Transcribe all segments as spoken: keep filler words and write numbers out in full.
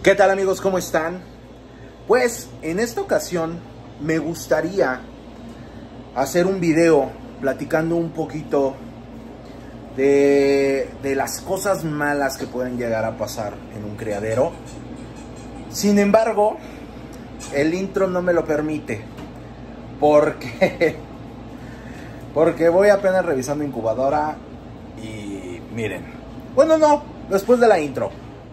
¿Qué tal, amigos? ¿Cómo están? Pues en esta ocasión me gustaría hacer un video platicando un poquito de, de las cosas malas que pueden llegar a pasar en un criadero. Sin embargo, el intro no me lo permite porque, porque voy apenas revisando incubadora y miren. Bueno, no, después de la intro.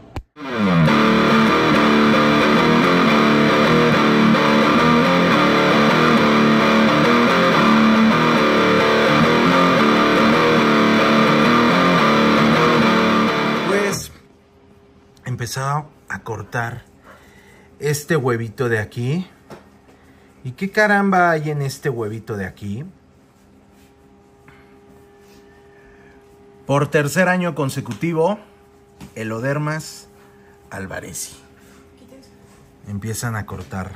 Empezado a cortar este huevito de aquí. ¿Y qué caramba hay en este huevito de aquí? Por tercer año consecutivo, Elodermas alvarezii. Empiezan a cortar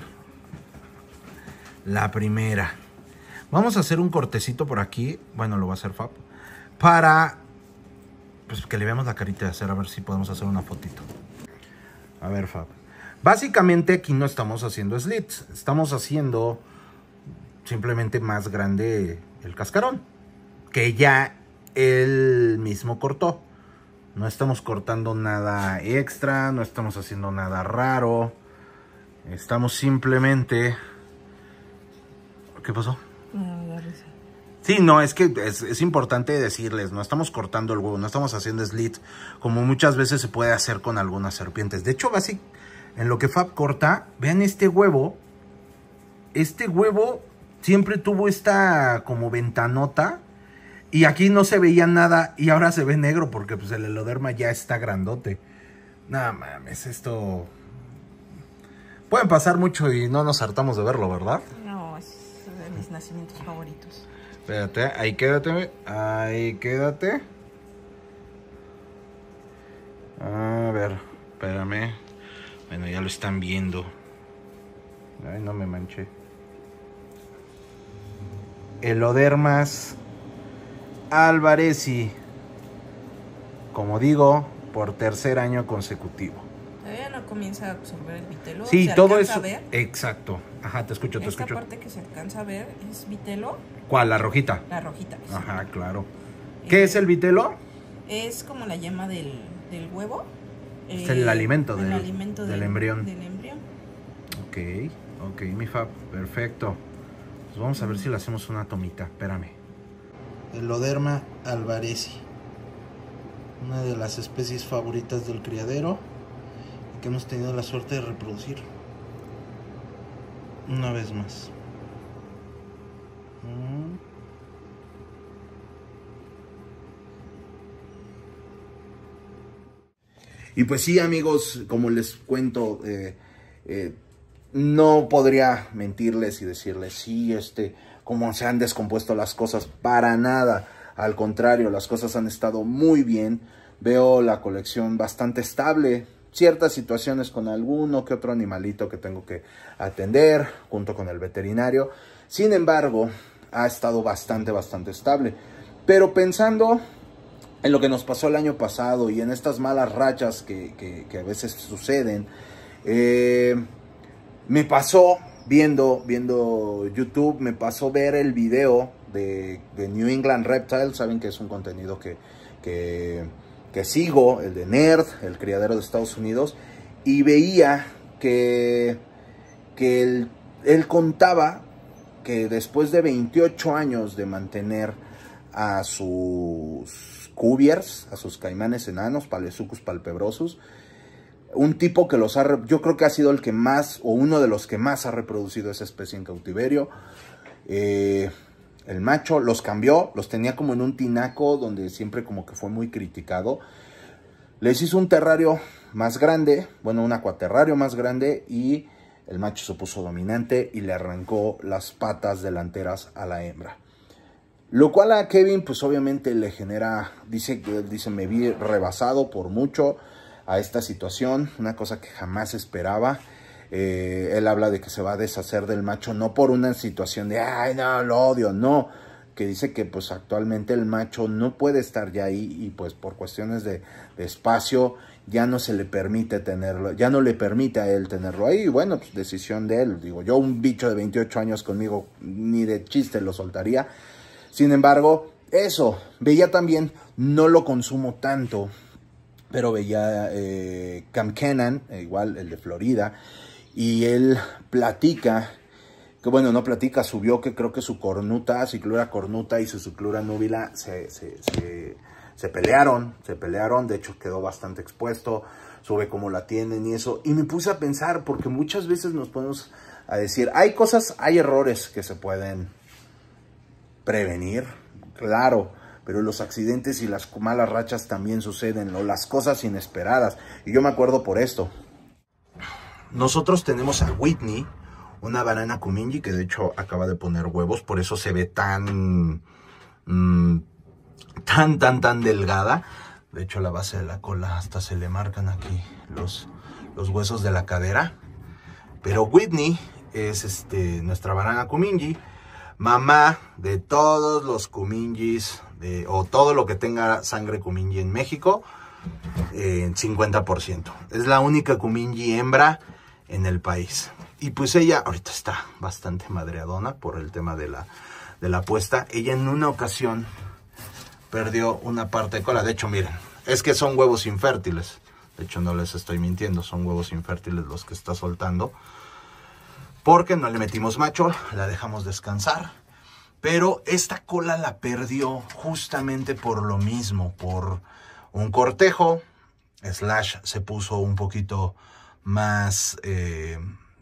la primera. Vamos a hacer un cortecito por aquí. Bueno, lo va a hacer Fab. Para pues, que le veamos la carita de hacer. A ver si podemos hacer una fotito. A ver, Fab. Básicamente aquí no estamos haciendo slits. Estamos haciendo simplemente más grande el cascarón. Que ya él mismo cortó. No estamos cortando nada extra. No estamos haciendo nada raro. Estamos simplemente... ¿Qué pasó? No, la risa. Sí, no, es que es, es importante decirles, no estamos cortando el huevo, no estamos haciendo slit, como muchas veces se puede hacer con algunas serpientes. De hecho, básicamente, en lo que Fab corta, vean este huevo, este huevo siempre tuvo esta como ventanota, y aquí no se veía nada, y ahora se ve negro, porque pues el Eloderma ya está grandote. Nada mames, esto... Pueden pasar mucho y no nos hartamos de verlo, ¿verdad? No, es de mis nacimientos favoritos. Espérate, ahí quédate, ahí quédate. A ver, espérame. Bueno, ya lo están viendo. Ay, no me manché. Elodermas alvarezii. Como digo, por tercer año consecutivo. Todavía no comienza a absorber el vitelo. Sí, ¿Se todo alcanza eso. a ver? Exacto. Ajá, te escucho, te Esta escucho. parte que se alcanza a ver es vitelo. ¿Cuál? La rojita. La rojita. Sí. Ajá, claro. ¿Qué Eh, es el vitelo? Es como la yema del, del huevo. Es eh, el alimento, el del, alimento del del, embrión. Del embrión. Ok, ok, mi Fab, perfecto. Pues vamos a ver si le hacemos una tomita, espérame. Eloderma alvarezii. Una de las especies favoritas del criadero y que hemos tenido la suerte de reproducir una vez más. Mm. Y pues sí, amigos, como les cuento, eh, eh, no podría mentirles y decirles, sí, este, cómo se han descompuesto las cosas, para nada. Al contrario, las cosas han estado muy bien. Veo la colección bastante estable. Ciertas situaciones con alguno que otro animalito que tengo que atender junto con el veterinario. Sin embargo, ha estado bastante, bastante estable. Pero pensando en lo que nos pasó el año pasado y en estas malas rachas que, que, que a veces suceden, eh, me pasó viendo, viendo YouTube, me pasó ver el video de, de New England Reptile. Saben que es un contenido que... que que sigo, el de Nerd, el criadero de Estados Unidos, y veía que, que él, él contaba que después de veintiocho años de mantener a sus cuviers, a sus caimanes enanos, Paleosuchus palpebrosus, un tipo que los ha, yo creo que ha sido el que más, o uno de los que más ha reproducido esa especie en cautiverio, eh... El macho los cambió, los tenía como en un tinaco donde siempre como que fue muy criticado. Les hizo un terrario más grande, bueno, un acuaterrario más grande, y el macho se puso dominante y le arrancó las patas delanteras a la hembra. Lo cual a Kevin pues obviamente le genera, dice, dice me vi rebasado por mucho a esta situación, una cosa que jamás esperaba. Eh, él habla de que se va a deshacer del macho, no por una situación de, ay, no, lo odio, no. Que dice que pues actualmente el macho no puede estar ya ahí y pues por cuestiones de, de espacio ya no se le permite tenerlo, ya no le permite a él tenerlo ahí. Bueno, pues decisión de él. Digo, yo un bicho de veintiocho años conmigo ni de chiste lo soltaría. Sin embargo, eso, veía también, no lo consumo tanto, pero veía eh, Cam Kennan, igual el de Florida, y él platica, que bueno, no platica, subió que creo que su cornuta, ciclura cornuta y su ciclura núbila se, se, se, se pelearon, se pelearon, de hecho quedó bastante expuesto, sube cómo la tienen y eso, y me puse a pensar, porque muchas veces nos ponemos a decir, hay cosas, hay errores que se pueden prevenir, claro, pero los accidentes y las malas rachas también suceden, o las cosas inesperadas, y yo me acuerdo por esto. Nosotros tenemos a Whitney, una banana Kumingyi, que de hecho acaba de poner huevos, por eso se ve tan, mmm, tan, tan, tan delgada. De hecho, la base de la cola hasta se le marcan aquí los, los huesos de la cadera. Pero Whitney es este, nuestra banana Kumingyi, mamá de todos los Kumingyis, de, o todo lo que tenga sangre Kumingyi en México, en eh, cincuenta por ciento. Es la única Kumingyi hembra en el país. Y pues ella ahorita está bastante madreadona por el tema de la, de la puesta. Ella en una ocasión perdió una parte de cola. De hecho, miren, es que son huevos infértiles. De hecho, no les estoy mintiendo, son huevos infértiles los que está soltando. Porque no le metimos macho, la dejamos descansar. Pero esta cola la perdió justamente por lo mismo, por un cortejo. Slash se puso un poquito más... Eh,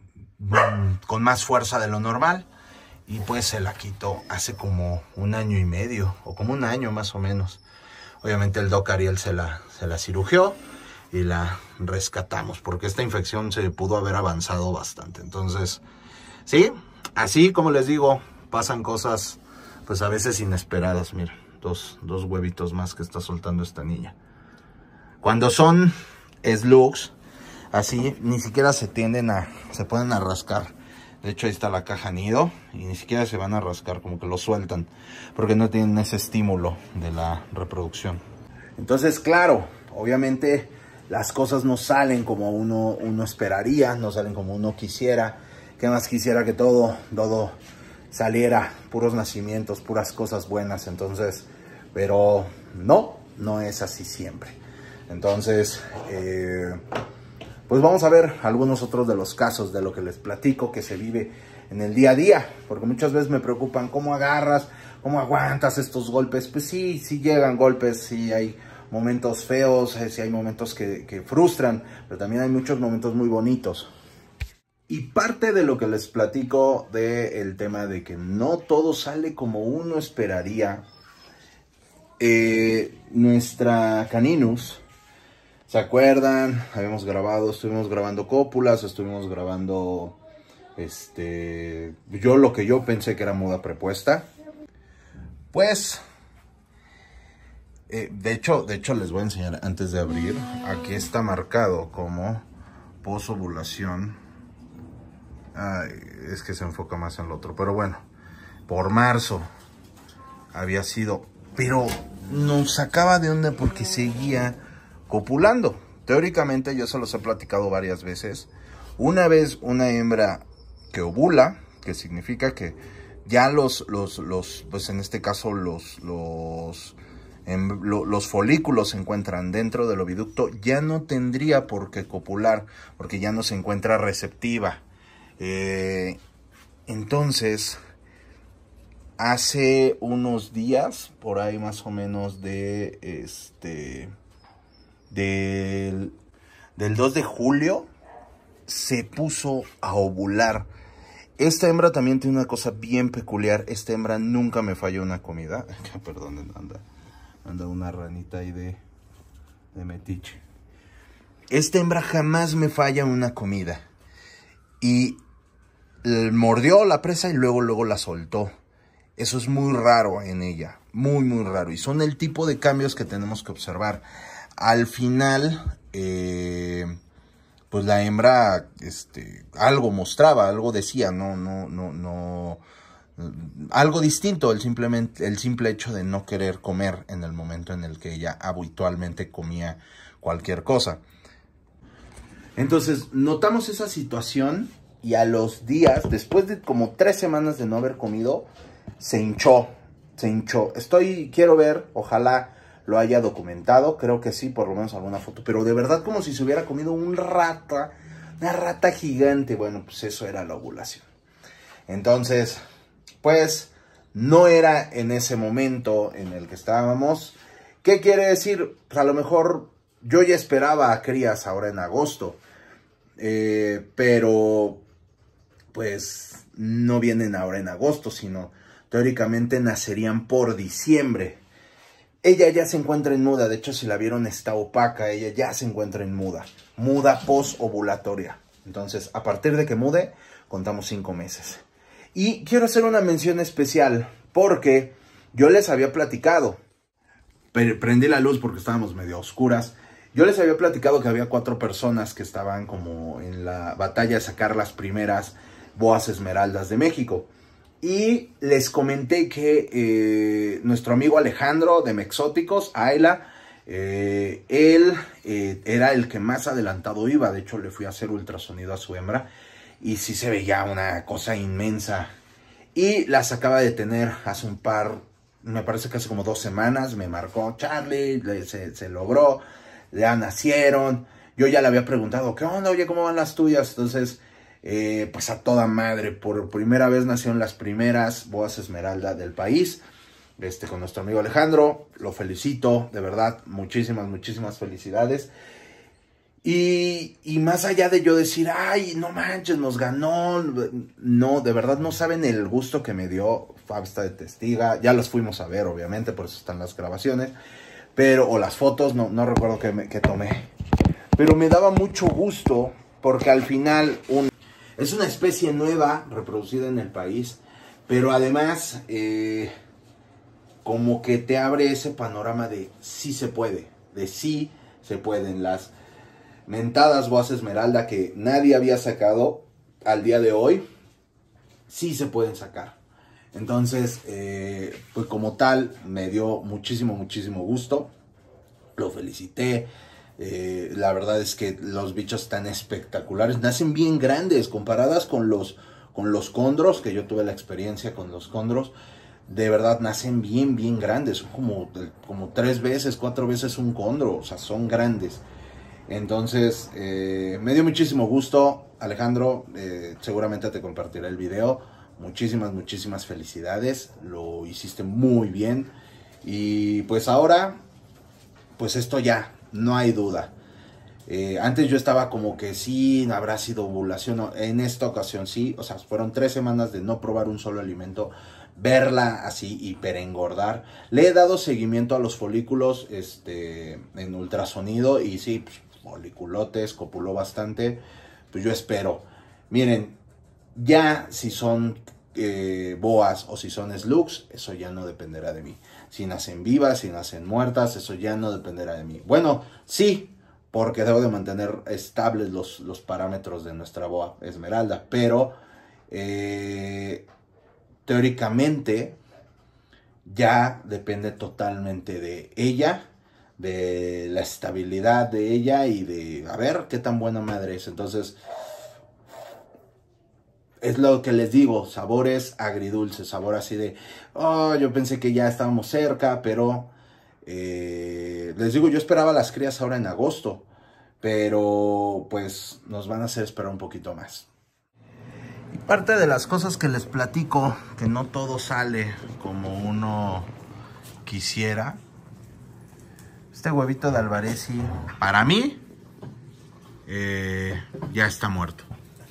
con más fuerza de lo normal, y pues se la quitó hace como un año y medio, o como un año más o menos. Obviamente el Doc Ariel se la, se la cirugió y la rescatamos, porque esta infección se pudo haber avanzado bastante. Entonces, sí, así como les digo, pasan cosas pues a veces inesperadas. Mira, dos, dos huevitos más que está soltando esta niña. Cuando son slugs, así, ni siquiera se tienden a, se pueden a rascar. De hecho, ahí está la caja nido y ni siquiera se van a rascar, como que lo sueltan, porque no tienen ese estímulo de la reproducción. Entonces, claro, obviamente las cosas no salen como uno, uno esperaría, no salen como uno quisiera. Que más quisiera que todo, todo saliera, puros nacimientos, puras cosas buenas. Entonces, pero no, no es así siempre. Entonces, eh... pues vamos a ver algunos otros de los casos de lo que les platico que se vive en el día a día. Porque muchas veces me preocupan cómo agarras, cómo aguantas estos golpes. Pues sí, sí llegan golpes, sí hay momentos feos, sí hay momentos que, que frustran, pero también hay muchos momentos muy bonitos. Y parte de lo que les platico del tema de que no todo sale como uno esperaría, eh, nuestra Caninus... ¿Se acuerdan? Habíamos grabado, estuvimos grabando cópulas, estuvimos grabando, este, yo lo que yo pensé que era muda prepuesta. Pues, eh, de hecho, de hecho les voy a enseñar antes de abrir. Aquí está marcado como posovulación. Ay, es que se enfoca más en el otro, pero bueno, por marzo había sido, pero nos sacaba de onda porque seguía copulando. Teóricamente, yo se los he platicado varias veces, una vez una hembra que ovula, que significa que ya los, los, los pues en este caso los, los, en, lo, los folículos se encuentran dentro del oviducto, ya no tendría por qué copular, porque ya no se encuentra receptiva. Eh, entonces, hace unos días, por ahí más o menos de este... Del, del dos de julio se puso a ovular. Esta hembra también tiene una cosa bien peculiar. Esta hembra nunca me falló una comida. Perdón, anda, anda una ranita ahí de, de metiche. Esta hembra jamás me falla una comida. Y mordió la presa y luego, luego la soltó. Eso es muy raro en ella. Muy, muy raro. Y son el tipo de cambios que tenemos que observar. Al final, eh, pues la hembra, este, algo mostraba, algo decía, no, no, no, no, algo distinto, el simplemente, el simple hecho de no querer comer en el momento en el que ella habitualmente comía cualquier cosa. Entonces, notamos esa situación y a los días, después de como tres semanas de no haber comido, se hinchó, se hinchó. Estoy, quiero ver, ojalá lo haya documentado, creo que sí, por lo menos alguna foto, pero de verdad como si se hubiera comido un rata, una rata gigante. Bueno, pues eso era la ovulación. Entonces, pues, no era en ese momento en el que estábamos. ¿Qué quiere decir? Pues a lo mejor yo ya esperaba a crías ahora en agosto, eh, pero pues no vienen ahora en agosto, sino teóricamente nacerían por diciembre. Ella ya se encuentra en muda, de hecho si la vieron está opaca, ella ya se encuentra en muda, muda post-ovulatoria. Entonces, a partir de que mude, contamos cinco meses. Y quiero hacer una mención especial, porque yo les había platicado, prendí la luz porque estábamos medio oscuras, yo les había platicado que había cuatro personas que estaban como en la batalla de sacar las primeras boas esmeraldas de México. Y les comenté que eh, nuestro amigo Alejandro de Mexóticos, Ayla, eh, él eh, era el que más adelantado iba. De hecho, le fui a hacer ultrasonido a su hembra y sí se veía una cosa inmensa. Y las acaba de tener hace un par, me parece que hace como dos semanas. Me marcó Charlie, le, se, se logró, ya nacieron. Yo ya le había preguntado, ¿qué onda? Oye, ¿cómo van las tuyas? Entonces... Eh, pues a toda madre, por primera vez nacieron las primeras boas esmeralda del país, este, con nuestro amigo Alejandro, lo felicito, de verdad, muchísimas, muchísimas felicidades, y, y más allá de yo decir, ay, no manches, nos ganó, no, de verdad no saben el gusto que me dio. Fab está de testiga, ya los fuimos a ver, obviamente, por eso están las grabaciones, pero, o las fotos, no, no recuerdo qué, me, qué tomé, pero me daba mucho gusto, porque al final, un es una especie nueva, reproducida en el país, pero además, eh, como que te abre ese panorama de sí se puede, de sí se pueden. Las mentadas boas esmeralda que nadie había sacado al día de hoy, sí se pueden sacar. Entonces, eh, pues como tal, me dio muchísimo, muchísimo gusto. Lo felicité. Eh, la verdad es que los bichos están espectaculares, nacen bien grandes comparadas con los, con los condros, que yo tuve la experiencia con los condros, de verdad nacen bien, bien grandes, son como, como tres veces, cuatro veces un condro, o sea, son grandes. Entonces, eh, me dio muchísimo gusto, Alejandro, eh, seguramente te compartiré el video, muchísimas, muchísimas felicidades, lo hiciste muy bien, y pues ahora, pues esto ya, no hay duda. Eh, antes yo estaba como que sí, habrá sido ovulación. No, en esta ocasión sí. O sea, fueron tres semanas de no probar un solo alimento. Verla así hiperengordar. Le he dado seguimiento a los folículos este, en ultrasonido. Y sí, pues, foliculotes, copuló bastante. Pues yo espero. Miren, ya si son eh, boas o si son slugs, eso ya no dependerá de mí. Si nacen vivas, si nacen muertas, eso ya no dependerá de mí. Bueno, sí, porque debo de mantener estables los, los parámetros de nuestra boa esmeralda. Pero, eh, teóricamente, ya depende totalmente de ella, de la estabilidad de ella y de, a ver, qué tan buena madre es. Entonces, es lo que les digo, sabores agridulces, sabor así de, oh, yo pensé que ya estábamos cerca, pero eh, les digo, yo esperaba las crías ahora en agosto, pero pues nos van a hacer esperar un poquito más. Y parte de las cosas que les platico, que no todo sale como uno quisiera, este huevito de Alvarezi, para mí, eh, ya está muerto.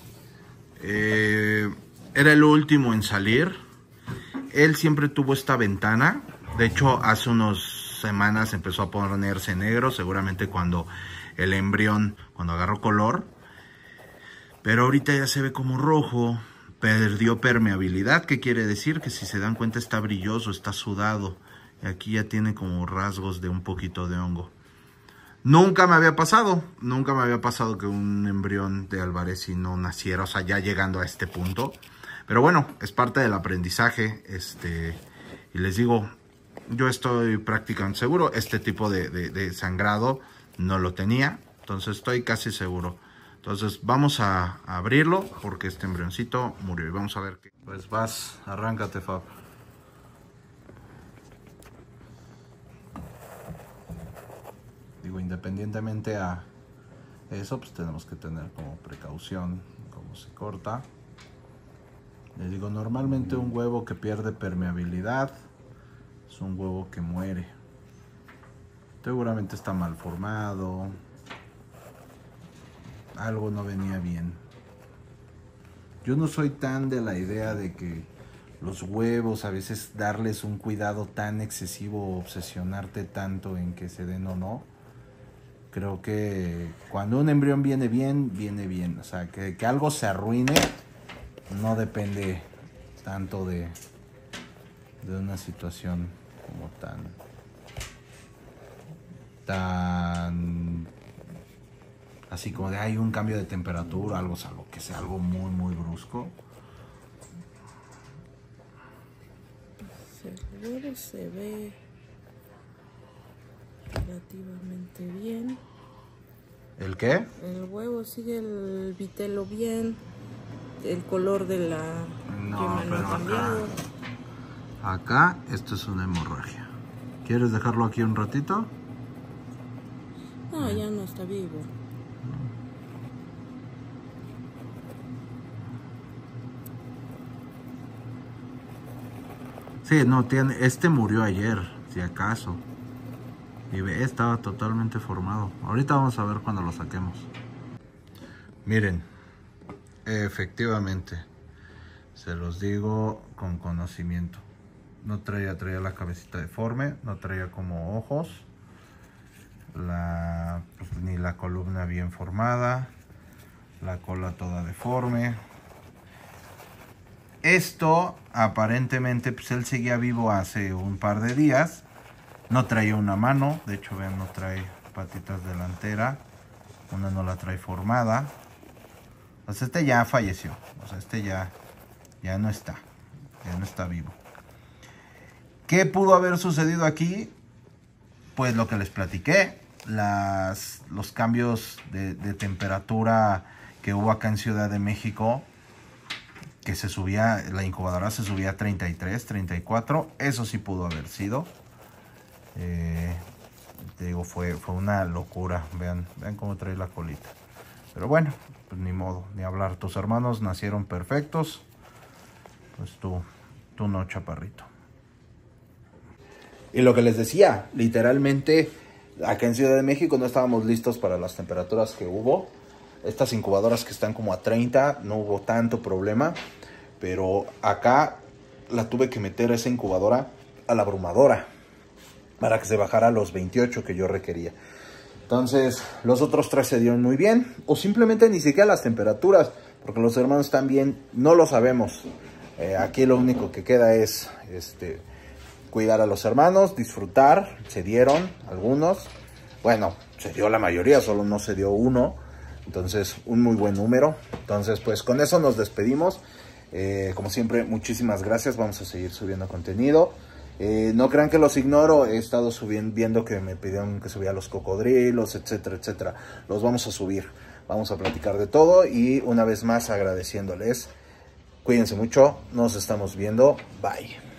Eh, era el último en salir. Él siempre tuvo esta ventana. De hecho, hace unas semanas empezó a ponerse negro, seguramente cuando el embrión, cuando agarró color. Pero ahorita ya se ve como rojo. Perdió permeabilidad. ¿Qué quiere decir? Que si se dan cuenta está brilloso, está sudado. Y aquí ya tiene como rasgos de un poquito de hongo. Nunca me había pasado, nunca me había pasado que un embrión de Alvarezi no naciera, o sea, ya llegando a este punto. Pero bueno, es parte del aprendizaje, este, y les digo, yo estoy prácticamente seguro, este tipo de, de, de sangrado no lo tenía, entonces estoy casi seguro Entonces vamos a, a abrirlo porque este embrioncito murió. Y vamos a ver qué. Pues vas, arráncate, Fab. Digo, independientemente a eso, pues tenemos que tener como precaución cómo se corta. Les digo, normalmente un huevo que pierde permeabilidad es un huevo que muere. Seguramente está mal formado. Algo no venía bien. Yo no soy tan de la idea de que los huevos a veces darles un cuidado tan excesivo o obsesionarte tanto en que se den o no. Creo que cuando un embrión viene bien, viene bien. O sea, que, que algo se arruine no depende tanto de, de una situación como tan... tan... así como de hay un cambio de temperatura, algo, algo que sea algo muy, muy brusco. El huevo se ve relativamente bien. ¿El qué? El huevo sigue el vitelo bien. El color de la No, yema no pero ha cambiado. Acá, acá esto es una hemorragia. ¿Quieres dejarlo aquí un ratito? No, ya no está vivo. Sí, no, tiene, este murió ayer, si acaso. Y ve, estaba totalmente formado. Ahorita vamos a ver cuando lo saquemos. Miren, efectivamente, se los digo con conocimiento. No traía, traía la cabecita deforme, no traía como ojos. La, pues, ni la columna bien formada. La cola toda deforme. Esto, aparentemente, pues él seguía vivo hace un par de días. No traía una mano, de hecho, vean, no trae patitas delanteras. Una no la trae formada. O sea, este ya falleció. O sea, este ya, ya no está. Ya no está vivo. ¿Qué pudo haber sucedido aquí? Pues lo que les platiqué. Las, los cambios de, de temperatura que hubo acá en Ciudad de México. Que se subía, la incubadora se subía a treinta y tres, treinta y cuatro. Eso sí pudo haber sido. Eh, te digo, fue, fue una locura. Vean, vean cómo trae la colita. Pero bueno, pues ni modo, ni hablar. Tus hermanos nacieron perfectos. Pues tú, tú no, chaparrito. Y lo que les decía, literalmente, acá en Ciudad de México no estábamos listos para las temperaturas que hubo. Estas incubadoras que están como a treinta, no hubo tanto problema. Pero acá la tuve que meter esa incubadora a la abrumadora para que se bajara a los veintiocho que yo requería. Entonces, los otros tres se dieron muy bien. O simplemente ni siquiera las temperaturas, porque los hermanos están bien, no lo sabemos. Eh, aquí lo único que queda es este, cuidar a los hermanos, disfrutar. Se dieron algunos. Bueno, se dio la mayoría, solo no se dio uno. Entonces, un muy buen número. Entonces, pues con eso nos despedimos. Eh, como siempre, muchísimas gracias. Vamos a seguir subiendo contenido. Eh, no crean que los ignoro. He estado subiendo, viendo que me pidieron que subiera los cocodrilos, etcétera, etcétera. Los vamos a subir. Vamos a platicar de todo. Y una vez más agradeciéndoles. Cuídense mucho. Nos estamos viendo. Bye.